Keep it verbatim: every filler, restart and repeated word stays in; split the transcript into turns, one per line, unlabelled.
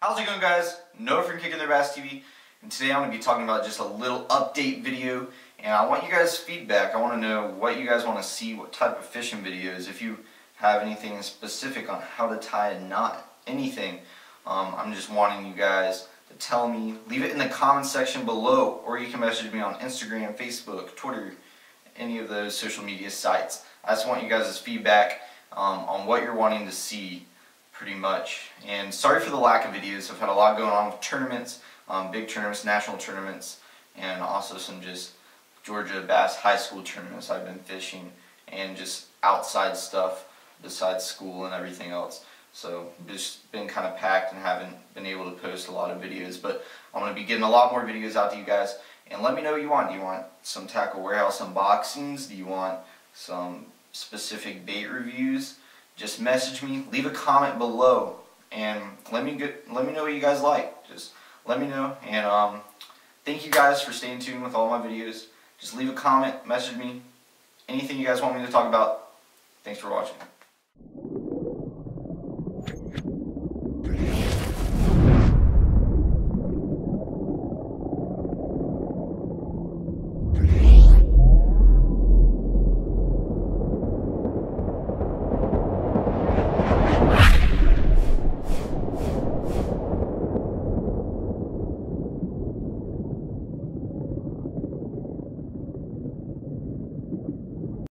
How's it going, guys? Noah from Kickin T V, and today I'm going to be talking about just a little update video, and I want you guys' feedback. I want to know what you guys want to see, what type of fishing videos, if you have anything specific on how to tie a knot, anything. Um, I'm just wanting you guys to tell me. Leave it in the comment section below, or you can message me on Instagram, Facebook, Twitter, any of those social media sites. I just want you guys' feedback um, on what you're wanting to see, pretty much. And sorry for the lack of videos. I've had a lot going on with tournaments, um, big tournaments, national tournaments, and also some just Georgia Bass High School tournaments I've been fishing, and just outside stuff besides school and everything else. So just been kind of packed and haven't been able to post a lot of videos, but I'm going to be getting a lot more videos out to you guys. And let me know what you want. Do you want some tackle warehouse unboxings? Do you want some specific bait reviews? Just message me, leave a comment below, and let me get, let me know what you guys like. Just let me know, and um, thank you guys for staying tuned with all my videos. Just leave a comment, message me, anything you guys want me to talk about. Thanks for watching.